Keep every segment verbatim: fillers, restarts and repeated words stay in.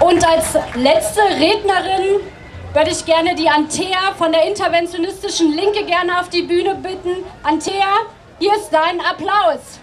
Und als letzte Rednerin würde ich gerne die Antea von der interventionistischen Linke gerne auf die Bühne bitten. Antea, hier ist dein Applaus.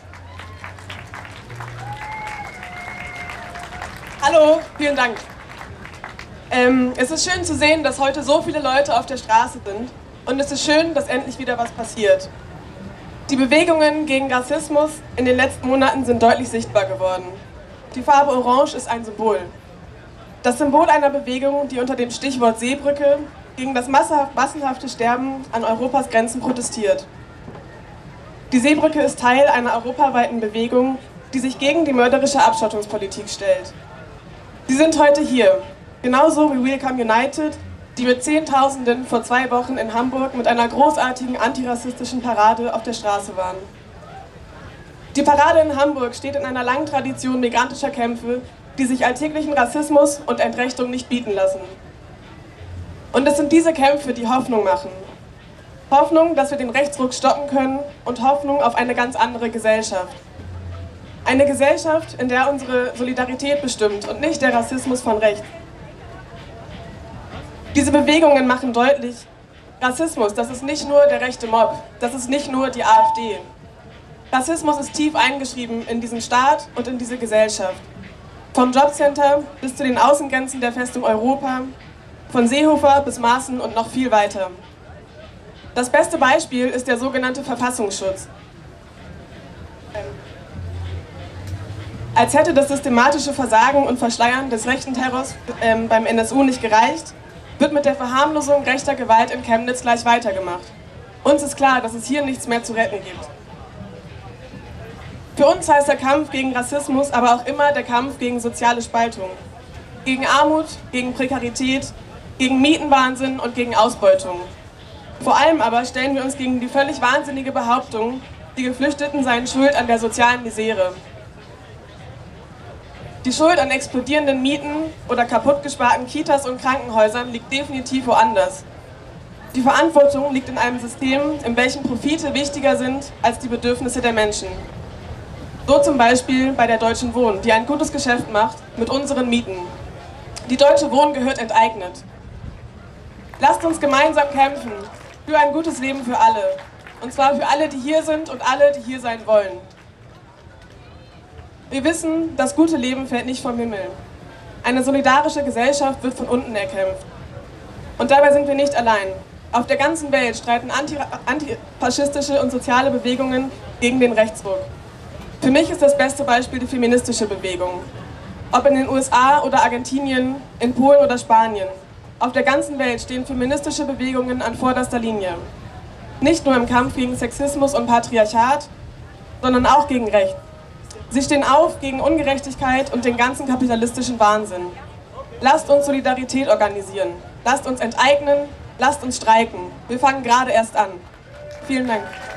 Hallo, vielen Dank. Ähm, es ist schön zu sehen, dass heute so viele Leute auf der Straße sind. Und es ist schön, dass endlich wieder was passiert. Die Bewegungen gegen Rassismus in den letzten Monaten sind deutlich sichtbar geworden. Die Farbe Orange ist ein Symbol. Das Symbol einer Bewegung, die unter dem Stichwort Seebrücke gegen das massenhafte Sterben an Europas Grenzen protestiert. Die Seebrücke ist Teil einer europaweiten Bewegung, die sich gegen die mörderische Abschottungspolitik stellt. Sie sind heute hier, genauso wie Welcome United, die mit Zehntausenden vor zwei Wochen in Hamburg mit einer großartigen antirassistischen Parade auf der Straße waren. Die Parade in Hamburg steht in einer langen Tradition migrantischer Kämpfe, die sich alltäglichen Rassismus und Entrechtung nicht bieten lassen. Und es sind diese Kämpfe, die Hoffnung machen. Hoffnung, dass wir den Rechtsruck stoppen können und Hoffnung auf eine ganz andere Gesellschaft. Eine Gesellschaft, in der unsere Solidarität bestimmt und nicht der Rassismus von rechts. Diese Bewegungen machen deutlich, Rassismus, das ist nicht nur der rechte Mob, das ist nicht nur die AfD. Rassismus ist tief eingeschrieben in diesen Staat und in diese Gesellschaft. Vom Jobcenter bis zu den Außengrenzen der Festung Europa, von Seehofer bis Maaßen und noch viel weiter. Das beste Beispiel ist der sogenannte Verfassungsschutz. Als hätte das systematische Versagen und Verschleiern des rechten Terrors ähm, beim N S U nicht gereicht, wird mit der Verharmlosung rechter Gewalt in Chemnitz gleich weitergemacht. Uns ist klar, dass es hier nichts mehr zu retten gibt. Für uns heißt der Kampf gegen Rassismus aber auch immer der Kampf gegen soziale Spaltung. Gegen Armut, gegen Prekarität, gegen Mietenwahnsinn und gegen Ausbeutung. Vor allem aber stellen wir uns gegen die völlig wahnsinnige Behauptung, die Geflüchteten seien schuld an der sozialen Misere. Die Schuld an explodierenden Mieten oder kaputtgesparten Kitas und Krankenhäusern liegt definitiv woanders. Die Verantwortung liegt in einem System, in welchem Profite wichtiger sind als die Bedürfnisse der Menschen. So zum Beispiel bei der Deutschen Wohnen, die ein gutes Geschäft macht mit unseren Mieten. Die Deutsche Wohnen gehört enteignet. Lasst uns gemeinsam kämpfen für ein gutes Leben für alle. Und zwar für alle, die hier sind und alle, die hier sein wollen. Wir wissen, das gute Leben fällt nicht vom Himmel. Eine solidarische Gesellschaft wird von unten erkämpft. Und dabei sind wir nicht allein. Auf der ganzen Welt streiten anti- antifaschistische und soziale Bewegungen gegen den Rechtsruck. Für mich ist das beste Beispiel die feministische Bewegung. Ob in den U S A oder Argentinien, in Polen oder Spanien. Auf der ganzen Welt stehen feministische Bewegungen an vorderster Linie. Nicht nur im Kampf gegen Sexismus und Patriarchat, sondern auch gegen Recht. Sie stehen auf gegen Ungerechtigkeit und den ganzen kapitalistischen Wahnsinn. Lasst uns Solidarität organisieren. Lasst uns enteignen. Lasst uns streiken. Wir fangen gerade erst an. Vielen Dank.